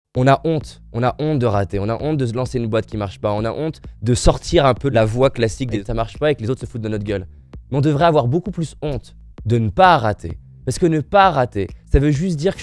On a honte de rater, on a honte de se lancer une boîte qui marche pas, on a honte de sortir un peu de la voie classique des ça marche pas et que les autres se foutent de notre gueule. Mais on devrait avoir beaucoup plus honte de ne pas rater. Parce que ne pas rater, ça veut juste dire que...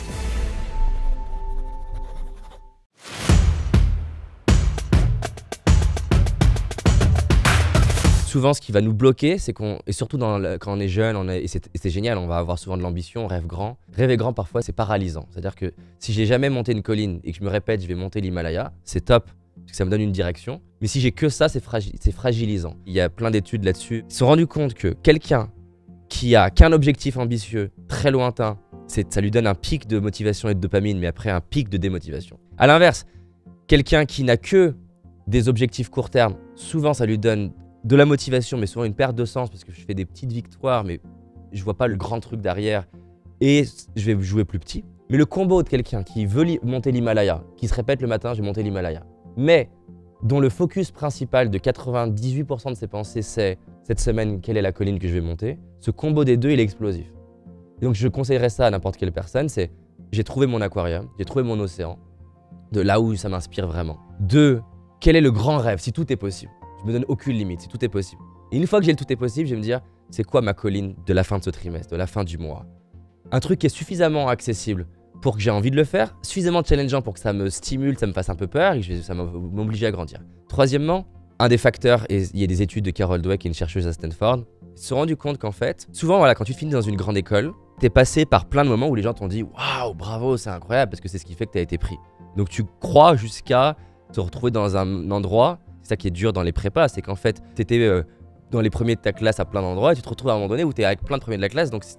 Souvent, ce qui va nous bloquer, c'est qu'on, et surtout quand on est jeune, et c'est génial, on va avoir souvent de l'ambition, on rêve grand. Rêver grand, parfois, c'est paralysant. C'est-à-dire que si j'ai jamais monté une colline et que je me répète, je vais monter l'Himalaya, c'est top, parce que ça me donne une direction. Mais si j'ai que ça, c'est fragilisant. Il y a plein d'études là-dessus. Ils se sont rendus compte que quelqu'un qui a qu'un objectif ambitieux, très lointain, ça lui donne un pic de motivation et de dopamine, mais après un pic de démotivation. À l'inverse, quelqu'un qui n'a que des objectifs court terme, souvent ça lui donne de la motivation, mais souvent une perte de sens parce que je fais des petites victoires, mais je vois pas le grand truc derrière et je vais jouer plus petit. Mais le combo de quelqu'un qui veut monter l'Himalaya, qui se répète le matin, je vais monter l'Himalaya, mais dont le focus principal de 98% de ses pensées, c'est cette semaine, quelle est la colline que je vais monter, ce combo des deux, il est explosif. Et donc je conseillerais ça à n'importe quelle personne, c'est j'ai trouvé mon aquarium, j'ai trouvé mon océan, de là où ça m'inspire vraiment. Deux, quel est le grand rêve, si tout est possible. Je me donne aucune limite, si tout est possible. Et une fois que j'ai le tout est possible, je vais me dire, c'est quoi ma colline de la fin de ce trimestre, de la fin du mois? Un truc qui est suffisamment accessible pour que j'ai envie de le faire, suffisamment challengeant pour que ça me stimule, ça me fasse un peu peur et que ça m'oblige à grandir. Troisièmement, un des facteurs, et il y a des études de Carol Dweck, qui est une chercheuse à Stanford, ils se sont rendus compte qu'en fait, souvent, voilà, quand tu finis dans une grande école, t'es passé par plein de moments où les gens t'ont dit « Waouh, bravo, c'est incroyable » parce que c'est ce qui fait que t'as été pris. Donc tu crois jusqu'à te retrouver dans un endroit. C'est ça qui est dur dans les prépas, c'est qu'en fait, tu étais dans les premiers de ta classe à plein d'endroits et tu te retrouves à un moment donné où tu es avec plein de premiers de la classe, donc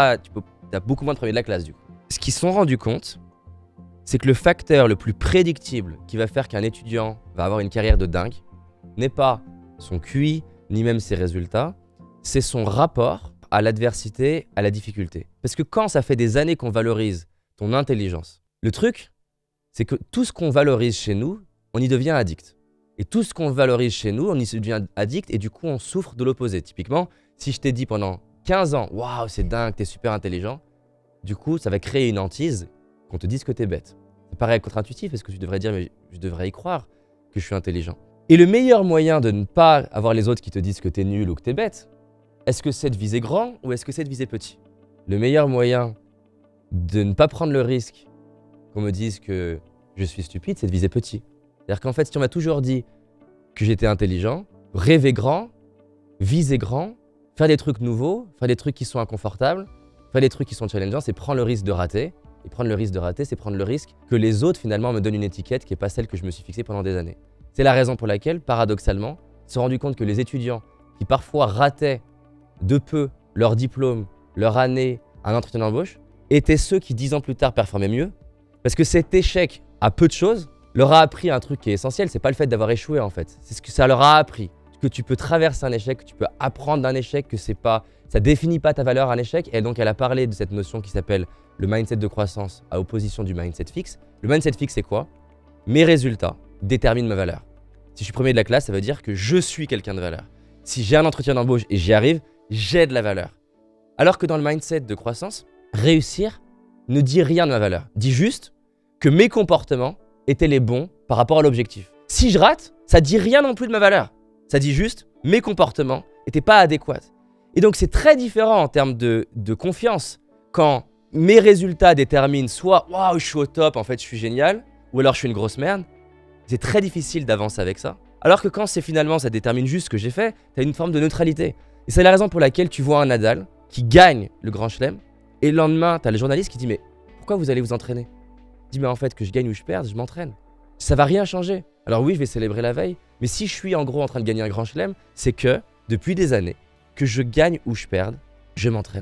t'as beaucoup moins de premiers de la classe du coup. Ce qu'ils se sont rendus compte, c'est que le facteur le plus prédictible qui va faire qu'un étudiant va avoir une carrière de dingue n'est pas son QI, ni même ses résultats, c'est son rapport à l'adversité, à la difficulté. Parce que quand ça fait des années qu'on valorise ton intelligence, le truc, c'est que tout ce qu'on valorise chez nous, on y devient addict. Et tout ce qu'on valorise chez nous, on y se devient addict et du coup, on souffre de l'opposé. Typiquement, si je t'ai dit pendant 15 ans, waouh, c'est dingue, t'es super intelligent, du coup, ça va créer une hantise qu'on te dise que t'es bête. Ça paraît contre-intuitif, est-ce que tu devrais dire, mais je devrais y croire que je suis intelligent. Et le meilleur moyen de ne pas avoir les autres qui te disent que t'es nul ou que t'es bête, est-ce que c'est de viser grand ou est-ce que c'est de viser petit? Le meilleur moyen de ne pas prendre le risque qu'on me dise que je suis stupide, c'est de viser petit. C'est-à-dire qu'en fait, si on m'a toujours dit que j'étais intelligent, rêver grand, viser grand, faire des trucs nouveaux, faire des trucs qui sont inconfortables, faire des trucs qui sont challengeants, c'est prendre le risque de rater. Et prendre le risque de rater, c'est prendre le risque que les autres, finalement, me donnent une étiquette qui n'est pas celle que je me suis fixée pendant des années. C'est la raison pour laquelle, paradoxalement, ils se sont rendus compte que les étudiants qui parfois rataient de peu leur diplôme, leur année, un entretien d'embauche, étaient ceux qui, 10 ans plus tard, performaient mieux. Parce que cet échec à peu de choses leur a appris un truc qui est essentiel, c'est pas le fait d'avoir échoué en fait. C'est ce que ça leur a appris. Que tu peux traverser un échec, que tu peux apprendre d'un échec, que ça définit pas ta valeur un échec. Et donc elle a parlé de cette notion qui s'appelle le mindset de croissance à opposition du mindset fixe. Le mindset fixe c'est quoi? Mes résultats déterminent ma valeur. Si je suis premier de la classe, ça veut dire que je suis quelqu'un de valeur. Si j'ai un entretien d'embauche et j'y arrive, j'ai de la valeur. Alors que dans le mindset de croissance, réussir ne dit rien de ma valeur. Dit juste que mes comportements étaient les bons par rapport à l'objectif. Si je rate, ça dit rien non plus de ma valeur. Ça dit juste, mes comportements n'étaient pas adéquats. Et donc c'est très différent en termes de confiance quand mes résultats déterminent soit « waouh, je suis au top, en fait je suis génial » ou alors « je suis une grosse merde ». C'est très difficile d'avancer avec ça. Alors que quand c'est finalement, ça détermine juste ce que j'ai fait, tu as une forme de neutralité. Et c'est la raison pour laquelle tu vois un Nadal qui gagne le Grand Chelem et le lendemain, tu as le journaliste qui dit « mais pourquoi vous allez vous entraîner ?» Je dis mais en fait que je gagne ou je perde, je m'entraîne. Ça va rien changer. Alors oui, je vais célébrer la veille, mais si je suis en gros en train de gagner un grand chelem, c'est que depuis des années, que je gagne ou je perde, je m'entraîne.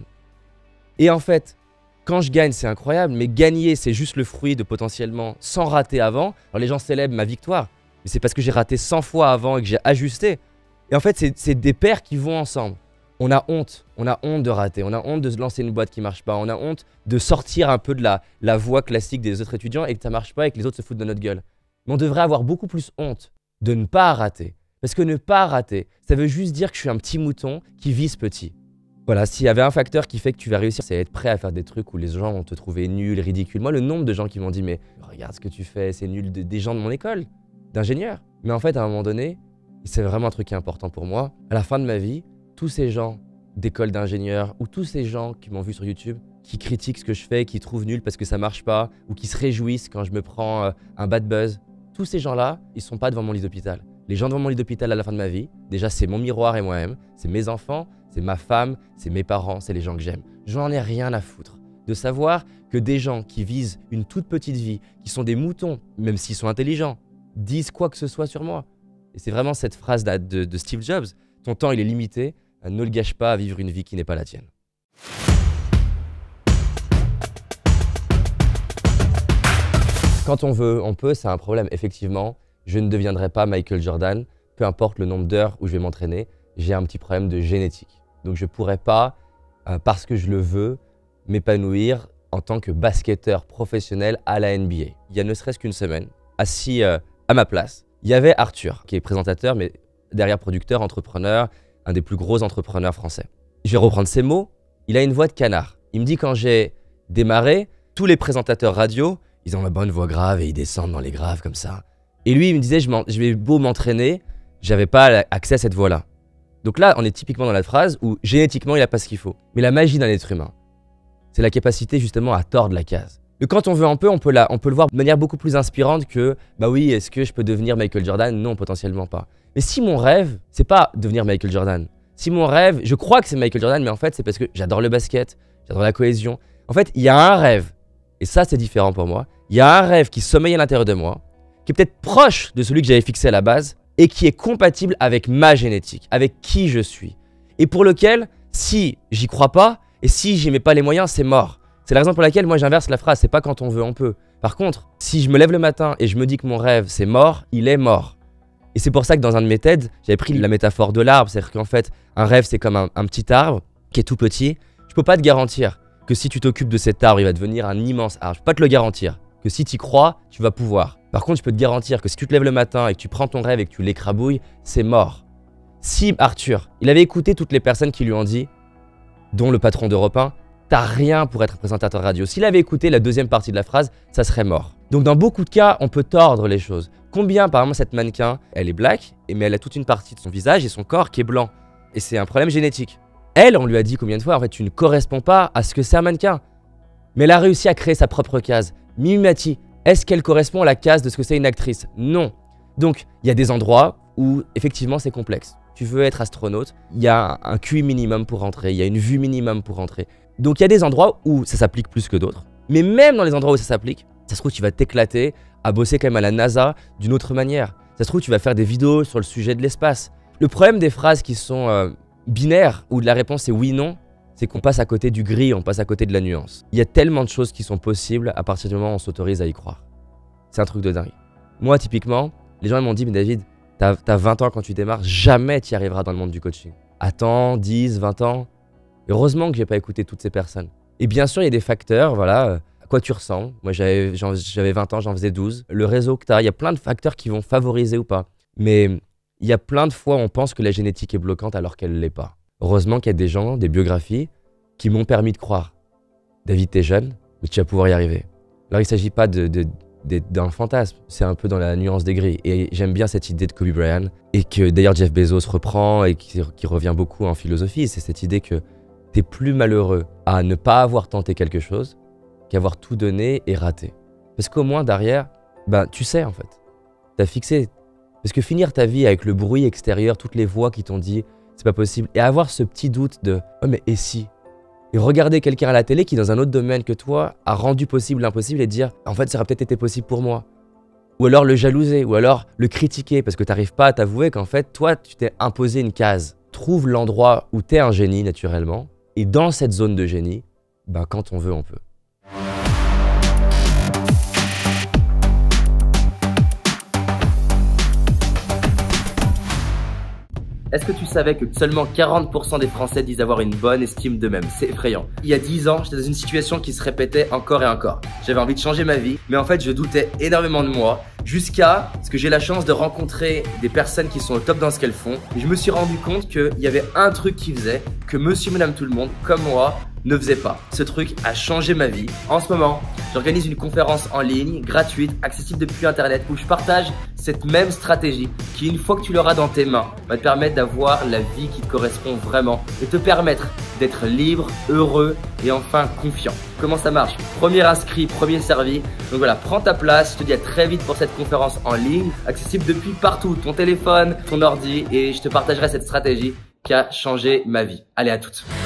Et en fait, quand je gagne, c'est incroyable, mais gagner, c'est juste le fruit de potentiellement 100 ratés avant. Alors les gens célèbrent ma victoire, mais c'est parce que j'ai raté 100 fois avant et que j'ai ajusté. Et en fait, c'est des paires qui vont ensemble. On a honte de rater, on a honte de se lancer une boîte qui marche pas, on a honte de sortir un peu de la voie classique des autres étudiants et que ça marche pas et que les autres se foutent de notre gueule. Mais on devrait avoir beaucoup plus honte de ne pas rater. Parce que ne pas rater, ça veut juste dire que je suis un petit mouton qui vise petit. Voilà, s'il y avait un facteur qui fait que tu vas réussir, c'est être prêt à faire des trucs où les gens vont te trouver nul, ridicule. Moi, le nombre de gens qui m'ont dit « mais regarde ce que tu fais, c'est nul », des gens de mon école, d'ingénieurs. Mais en fait, à un moment donné, c'est vraiment un truc qui est important pour moi. À la fin de ma vie, tous ces gens d'école d'ingénieurs ou tous ces gens qui m'ont vu sur YouTube, qui critiquent ce que je fais, qui trouvent nul parce que ça marche pas, ou qui se réjouissent quand je me prends un bad buzz, tous ces gens-là, ils sont pas devant mon lit d'hôpital. Les gens devant mon lit d'hôpital à la fin de ma vie, déjà c'est mon miroir et moi-même, c'est mes enfants, c'est ma femme, c'est mes parents, c'est les gens que j'aime. J'en ai rien à foutre de savoir que des gens qui visent une toute petite vie, qui sont des moutons, même s'ils sont intelligents, disent quoi que ce soit sur moi. Et c'est vraiment cette phrase de Steve Jobs, ton temps il est limité, ne le gâche pas à vivre une vie qui n'est pas la tienne. Quand on veut, on peut, c'est un problème. Effectivement, je ne deviendrai pas Michael Jordan, peu importe le nombre d'heures où je vais m'entraîner, j'ai un petit problème de génétique. Donc je ne pourrais pas, parce que je le veux, m'épanouir en tant que basketteur professionnel à la NBA. Il y a ne serait-ce qu'une semaine, assis à ma place, il y avait Arthur, qui est présentateur, mais derrière producteur, entrepreneur, un des plus gros entrepreneurs français. Je vais reprendre ses mots, il a une voix de canard. Il me dit quand j'ai démarré, tous les présentateurs radio, ils ont la bonne voix grave et ils descendent dans les graves comme ça. Et lui, il me disait, je vais beau m'entraîner, j'avais pas accès à cette voix-là. Donc là, on est typiquement dans la phrase où génétiquement, il n'a pas ce qu'il faut. Mais la magie d'un être humain, c'est la capacité justement à tordre la case. Et quand on veut un peu, on peut le voir de manière beaucoup plus inspirante que, bah oui, est-ce que je peux devenir Michael Jordan? Non, potentiellement pas. Mais si mon rêve, c'est pas devenir Michael Jordan. Si mon rêve, je crois que c'est Michael Jordan, mais en fait, c'est parce que j'adore le basket, j'adore la cohésion. En fait, il y a un rêve, et ça, c'est différent pour moi. Il y a un rêve qui sommeille à l'intérieur de moi, qui est peut-être proche de celui que j'avais fixé à la base, et qui est compatible avec ma génétique, avec qui je suis. Et pour lequel, si j'y crois pas, et si j'y mets pas les moyens, c'est mort. C'est la raison pour laquelle moi j'inverse la phrase, c'est pas quand on veut, on peut. Par contre, si je me lève le matin et je me dis que mon rêve c'est mort, il est mort. Et c'est pour ça que dans un de mes TED, j'avais pris la métaphore de l'arbre, c'est-à-dire qu'en fait, un rêve c'est comme un petit arbre qui est tout petit. Je peux pas te garantir que si tu t'occupes de cet arbre, il va devenir un immense arbre. Je peux pas te le garantir. Que si tu y crois, tu vas pouvoir. Par contre, je peux te garantir que si tu te lèves le matin et que tu prends ton rêve et que tu l'écrabouilles, c'est mort. Si Arthur, il avait écouté toutes les personnes qui lui ont dit, dont le patron d'Europe 1, t'as rien pour être présentateur radio. S'il avait écouté la deuxième partie de la phrase, ça serait mort. Donc dans beaucoup de cas, on peut tordre les choses. Combien, par exemple, cette mannequin, elle est black, mais elle a toute une partie de son visage et son corps qui est blanc. Et c'est un problème génétique. Elle, on lui a dit combien de fois, en fait, tu ne corresponds pas à ce que c'est un mannequin. Mais elle a réussi à créer sa propre case. Mimimati, est-ce qu'elle correspond à la case de ce que c'est une actrice? Non. Donc, il y a des endroits où, effectivement, c'est complexe. Tu veux être astronaute, il y a un QI minimum pour rentrer, il y a une vue minimum pour rentrer. Donc, il y a des endroits où ça s'applique plus que d'autres. Mais même dans les endroits où ça s'applique, ça se trouve, tu vas t'éclater à bosser quand même à la NASA d'une autre manière. Ça se trouve, tu vas faire des vidéos sur le sujet de l'espace. Le problème des phrases qui sont binaires, où la réponse est oui-non, c'est qu'on passe à côté du gris, on passe à côté de la nuance. Il y a tellement de choses qui sont possibles à partir du moment où on s'autorise à y croire. C'est un truc de dingue. Moi, typiquement, les gens m'ont dit, mais David, t'as 20 ans quand tu démarres, jamais tu y arriveras dans le monde du coaching. Attends, 10, 20 ans. Heureusement que j'ai pas écouté toutes ces personnes. Et bien sûr, il y a des facteurs, voilà, à quoi tu ressembles. Moi, j'avais 20 ans, j'en faisais 12. Le réseau que t'as, il y a plein de facteurs qui vont favoriser ou pas. Mais il y a plein de fois où on pense que la génétique est bloquante alors qu'elle l'est pas. Heureusement qu'il y a des gens, des biographies, qui m'ont permis de croire. David, t'es jeune, mais tu vas pouvoir y arriver. Alors, il ne s'agit pas d'un fantasme, c'est un peu dans la nuance des gris. Et j'aime bien cette idée de Kobe Bryant, et que d'ailleurs Jeff Bezos reprend, et qui revient beaucoup en philosophie. C'est cette idée que t'es plus malheureux à ne pas avoir tenté quelque chose qu'avoir tout donné et raté. Parce qu'au moins, derrière, ben, tu sais en fait. T'as fixé. Parce que finir ta vie avec le bruit extérieur, toutes les voix qui t'ont dit c'est pas possible, et avoir ce petit doute de oh mais et si? Et regarder quelqu'un à la télé qui dans un autre domaine que toi a rendu possible l'impossible et dire en fait ça aurait peut-être été possible pour moi. Ou alors le jalouser, ou alors le critiquer parce que t'arrives pas à t'avouer qu'en fait toi tu t'es imposé une case. Trouve l'endroit où t'es un génie naturellement, et dans cette zone de génie, ben quand on veut on peut. Est-ce que tu savais que seulement 40% des Français disent avoir une bonne estime d'eux-mêmes? C'est effrayant. Il y a 10 ans, j'étais dans une situation qui se répétait encore et encore. J'avais envie de changer ma vie, mais en fait, je doutais énormément de moi. Jusqu'à ce que j'ai la chance de rencontrer des personnes qui sont au top dans ce qu'elles font. Et je me suis rendu compte qu'il y avait un truc qui faisait que monsieur, madame, tout le monde, comme moi, ne faisait pas. Ce truc a changé ma vie. En ce moment, j'organise une conférence en ligne, gratuite, accessible depuis Internet, où je partage cette même stratégie qui, une fois que tu l'auras dans tes mains, va te permettre d'avoir la vie qui te correspond vraiment et te permettre d'être libre, heureux et enfin confiant. Comment ça marche? Premier inscrit, premier servi. Donc voilà, prends ta place. Je te dis à très vite pour cette conférence en ligne, accessible depuis partout, ton téléphone, ton ordi, et je te partagerai cette stratégie qui a changé ma vie. Allez, à toutes.